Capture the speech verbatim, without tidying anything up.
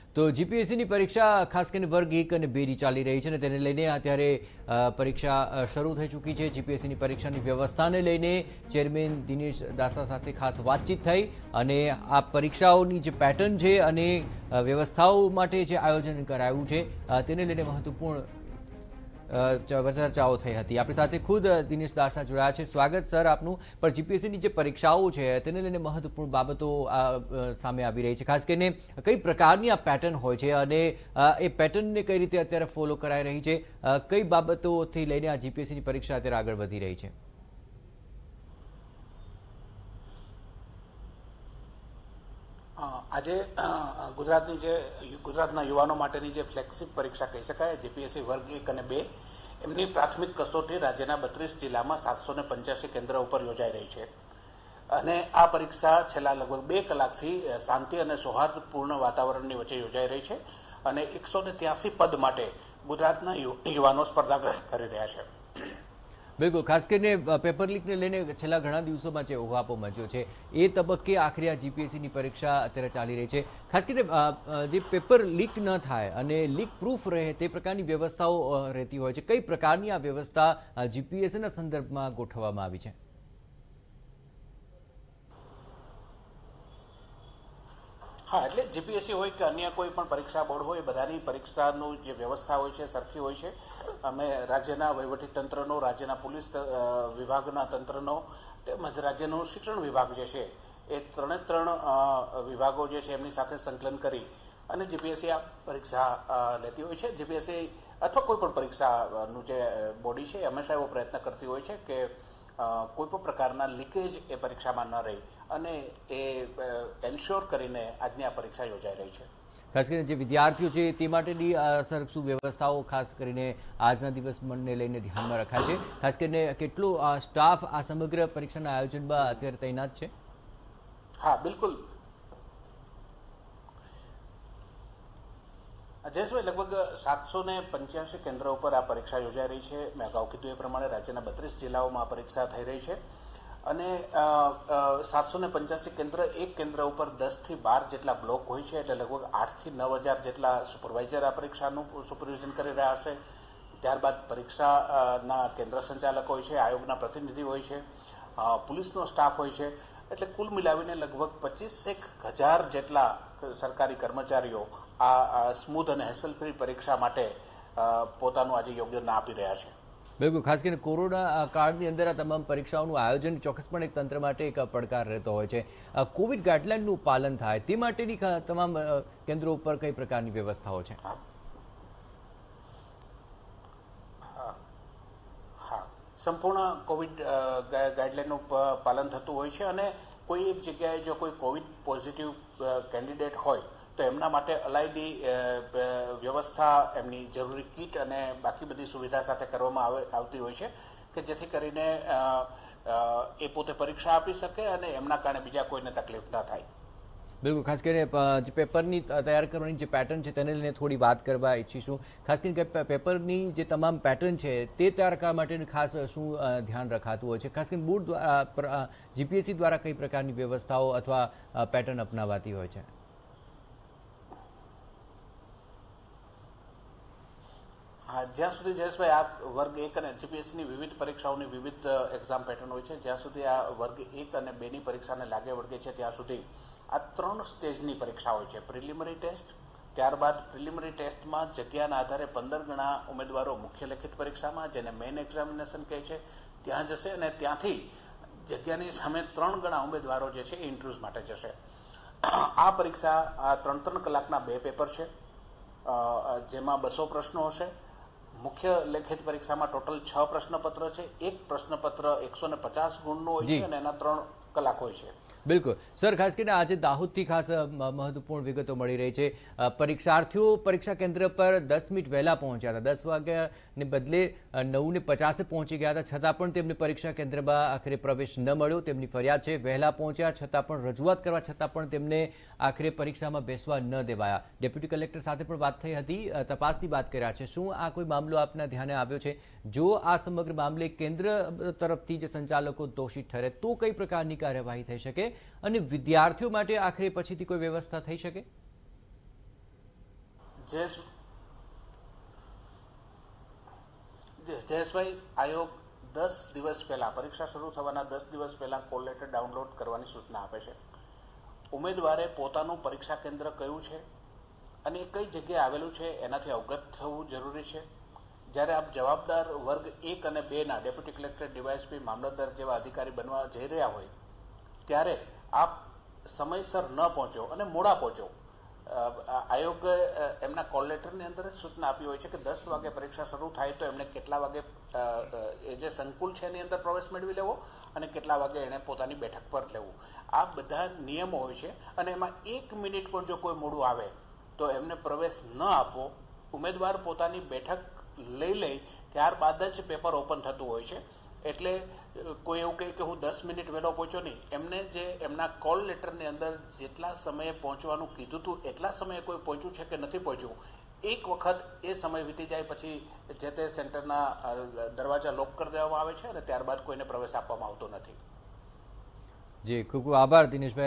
તો જીપીએસસીની પરીક્ષા ખાસ કરીને વર્ગ એક અને બે ની ચાલી રહી છે અને તેને લઈને અત્યારે પરીક્ષા શરૂ થઈ ચૂકી છે। જીપીએસસીની પરીક્ષાની વ્યવસ્થાને લઈને ચેરમેન દિનેશ દાસા સાથે ખાસ વાતચીત થઈ અને આ પરીક્ષાઓની જે પેટર્ન છે અને વ્યવસ્થાઓ માટે જે આયોજન કરાયું છે તેને લઈને મહત્વપૂર્ણ ચર્ચાઓ થઈ હતી। આપણી સાથે ખુદ દિનેશ દાસા જોડાયા છે। સ્વાગત સર આપનું। પણ જીપીએસસીની જે પરીક્ષાઓ છે તેને લઈને મહત્વપૂર્ણ બાબતો સામે આવી રહી છે, ખાસ કરીને કઈ પ્રકારની આ પેટર્ન હોય છે અને એ પેટર્નને કઈ રીતે અત્યારે ફોલો કરાઈ રહી છે, કઈ બાબતોથી લઈને આ જીપીએસસીની પરીક્ષા અત્યારે આગળ વધી રહી છે? આજે ગુજરાતની જે ગુજરાતના યુવાનો માટેની જે ફ્લેગશિપ પરીક્ષા કહી શકાય, જીપીએસસી વર્ગ એક અને બે, એમની પ્રાથમિક કસોટી રાજ્યના બત્રીસ જિલ્લામાં સાતસો ને પંચ્યાસી કેન્દ્ર ઉપર યોજાઈ રહી છે અને આ પરીક્ષા છેલ્લા લગભગ બે કલાકથી શાંતિ અને સૌહાર્દપૂર્ણ વાતાવરણની વચ્ચે યોજાઈ રહી છે અને એકસો ને ત્યાસી પદ માટે ગુજરાતના યુવાનો સ્પર્ધા કરી રહ્યા છે। બિલકુલ, ખાસ કરીને પેપર લીકને લઈને છેલ્લા ઘણા દિવસોમાં જે ઉહાપો મચ્યો છે એ તબક્કે આખરે આ જીપીએસસીની પરીક્ષા અત્યારે ચાલી રહી છે। ખાસ કરીને જે પેપર લીક ન થાય અને લીક પ્રૂફ રહે તે પ્રકારની વ્યવસ્થાઓ રહેતી હોય છે, કઈ પ્રકારની આ વ્યવસ્થા જીપીએસસીના સંદર્ભમાં ગોઠવવામાં આવી છે? હા, એટલે જીપીએસસી હોય કે અન્ય કોઈ પણ પરીક્ષા બોર્ડ હોય, બધાની પરીક્ષાનું જે વ્યવસ્થા હોય છે સરખી હોય છે। અમે રાજ્યના વહીવટીતંત્રનો, રાજ્યના પોલીસ વિભાગના તંત્રનો તેમજ રાજ્યનું શિક્ષણ વિભાગ જે છે એ ત્રણે ત્રણ વિભાગો જે છે એમની સાથે સંકલન કરી અને જીપીએસસી આ પરીક્ષા લેતી હોય છે। જીપીએસસી અથવા કોઈ પણ પરીક્ષાનું જે બોડી છે હંમેશા એવો પ્રયત્ન કરતી હોય છે કે કોઈ પણ પ્રકારના લીકેજ એ પરીક્ષામાં ન રહી અને એ એન્શ્યોર કરીને આજની આ પરીક્ષા યોજાઈ રહી છે। ખાસ કરીને જે વિદ્યાર્થીઓ છે તે માટેની સર શું વ્યવસ્થાઓ ખાસ કરીને આજના દિવસને લઈને ધ્યાનમાં રખાય છે? ખાસ કરીને કેટલો સ્ટાફ આ સમગ્ર પરીક્ષાના આયોજનમાં અત્યારે તૈનાત છે? હા, બિલકુલ જયેશભાઈ, લગભગ સાતસો ને પંચ્યાસી કેન્દ્ર ઉપર આ પરીક્ષા યોજાઈ રહી છે। મેં અગાઉ કીધું એ પ્રમાણે રાજ્યના બત્રીસ જિલ્લાઓમાં આ પરીક્ષા થઈ રહી છે અને સાતસો ને પંચ્યાસી કેન્દ્ર, એક કેન્દ્ર ઉપર દસ થી બાર જેટલા બ્લોક હોય છે, એટલે લગભગ આઠ થી નવ હજાર જેટલા સુપરવાઇઝર આ પરીક્ષાનું સુપરવિઝન કરી રહ્યા હશે। ત્યારબાદ પરીક્ષાના કેન્દ્ર સંચાલક હોય છે, આયોગના પ્રતિનિધિ હોય છે, પોલીસનો સ્ટાફ હોય છે, એટલે કુલ મિલાવીને લગભગ પચીસ એક હજાર જેટલા સરકારી કર્મચારીઓ આ સ્મૂથ અને હેસલ ફ્રી પરીક્ષા માટે પોતાનું આજે યોગદાન આપી રહ્યા છે। બિલકુલ, ખાસ કરીને કોરોના કાળની અંદર આ તમામ પરીક્ષાઓનું આયોજન ચોક્કસપણે એક તંત્ર માટે એક પડકાર રહેતો હોય છે। કોવિડ ગાઈડલાઇનનું પાલન થાય તે માટેની તમામ કેન્દ્રો ઉપર કઈ પ્રકારની વ્યવસ્થાઓ છે? હા, સંપૂર્ણ કોવિડ ગાઈડલાઇનનું પાલન થતું હોય છે અને કોઈ એક જગ્યાએ જો કોઈ કોવિડ પોઝિટિવ કેન્ડિડેટ હોય તો એમના માટે અલાયદી વ્યવસ્થા, એમની જરૂરી કીટ અને બાકી બધી સુવિધા સાથે કરવામાં આવે આવતી હોય છે કે જેથી કરીને એ પોતે પરીક્ષા આપી શકે અને એમના કારણે બીજા કોઈને તકલીફ ન થાય। બિલકુલ, ખાસ કરીને જે પેપરની તૈયાર કરવાની જે પેટર્ન છે તેને લઈને થોડી વાત કરવા ઈચ્છીશું। ખાસ કરીને પેપરની જે તમામ પેટર્ન છે તે તૈયાર કરવા માટે ખાસ શું ધ્યાન રખાતું હોય છે? ખાસ કરીને બોર્ડ દ્વારા, જીપીએસસી દ્વારા કઈ પ્રકારની વ્યવસ્થાઓ અથવા પેટર્ન અપનાવાતી હોય છે? હા, જ્યાં સુધી જયેશભાઈ આ વર્ગ એક અને જીપીએસસીની વિવિધ પરીક્ષાઓની વિવિધ એક્ઝામ પેટર્ન હોય છે, જ્યાં સુધી આ વર્ગ એક અને બેની પરીક્ષાને લાગે વળગે છે ત્યાં સુધી આ ત્રણ સ્ટેજની પરીક્ષા હોય છે। પ્રિલિમિનરી ટેસ્ટ, ત્યારબાદ પ્રિલિમિનરી ટેસ્ટમાં જગ્યાના આધારે પંદર ગણા ઉમેદવારો મુખ્ય લેખિત પરીક્ષામાં, જેને મેઇન એક્ઝામિનેશન કહે છે, ત્યાં જશે અને ત્યાંથી જગ્યાની સામે ત્રણ ગણા ઉમેદવારો જે છે એ ઇન્ટરવ્યૂઝ માટે જશે। આ પરીક્ષા આ ત્રણ ત્રણ કલાકના બે પેપર છે, જેમાં બસો પ્રશ્નો હશે। મુખ્ય લેખિત પરીક્ષામાં ટોટલ છ પ્રશ્નપત્ર છે, એક પ્રશ્નપત્ર એકસો ને પચાસ ગુણનું હોય છે અને એના ત્રણ કલાક હોય છે। બિલકુલ સર, ખાસ કરીને આજે દાહોદથી ખાસ મહત્વપૂર્ણ વિગતો મળી રહી છે। પરીક્ષાર્થીઓ પરીક્ષા કેન્દ્ર પર દસ મિનિટ વહેલા પહોંચ્યા હતા, દસ વાગ્યાને બદલે નવ ને પચાસે પહોંચી ગયા હતા, છતાં પણ તેમને પરીક્ષા કેન્દ્રમાં આખરે પ્રવેશ ન મળ્યો। તેમની ફરિયાદ છે વહેલા પહોંચ્યા છતાં પણ, રજૂઆત કરવા છતાં પણ તેમને આખરે પરીક્ષામાં બેસવા ન દેવાયા। ડેપ્યુટી કલેક્ટર સાથે પણ વાત થઈ હતી, તપાસની વાત કર્યા છે। શું આ કોઈ મામલો આપના ધ્યાને આવ્યો છે? જો આ સમગ્ર મામલે કેન્દ્ર તરફથી જે સંચાલકો દોષિત ઠરે તો કઈ પ્રકારની કાર્યવાહી થઈ શકે અને વિદ્યાર્થીઓ માટે આખરે પછીથી કોઈ વ્યવસ્થા થઈ શકે? જયેશ જયેશભાઈ, આયોગ દસ દિવસ પહેલા પરીક્ષા શરૂ થવાના દસ દિવસ પહેલા કોલ લેટર ડાઉનલોડ કરવાની સૂચના આપે છે. ઉમેદવારે પોતાનું પરીક્ષા કેન્દ્ર કયું છે અને કઈ જગ્યાએ આવેલું છે એનાથી અવગત થવું જરૂરી છે. જ્યારે આપ જવાબદાર વર્ગ એક અને બે ના ડેપ્યુટી કલેક્ટર, ડીવાયએસપી, મામલતદાર જેવા અધિકારી બનવા જઈ રહ્યા હોય ત્યારે આપ સમયસર ન પહોંચો અને મોડા પહોંચો. આયોગ એમના કોલ લેટરની અંદર જ સૂચના આપી હોય છે કે દસ વાગે પરીક્ષા શરૂ થાય તો એમણે કેટલા વાગે એ જે સંકુલ છે એની અંદર પ્રવેશ મેળવી લેવો અને કેટલા વાગે એણે પોતાની બેઠક પર લેવું. આ બધા નિયમો હોય છે અને એમાં એક મિનિટ પણ જો કોઈ મોડું આવે તો એમને પ્રવેશ ન આપવો. ઉમેદવાર પોતાની બેઠક લઈ લઈ ત્યારબાદ જ પેપર ઓપન થતું હોય છે. એટલે કોઈ એવું કહે કે હું દસ મિનિટ વહેલો પહોંચ્યો નહીં, એમને જે એમના કોલ લેટરની અંદર જેટલા સમયે પહોંચવાનું કીધું હતું એટલા સમયે કોઈ પહોંચ્યું છે કે નથી પહોંચ્યું, એક વખત એ સમય વીતી જાય પછી જે તે સેન્ટરના દરવાજા લોક કરી દેવામાં આવે છે અને ત્યારબાદ કોઈને પ્રવેશ આપવામાં આવતો નથી. જી, ખૂબ ખૂબ આભાર દિનેશભાઈ.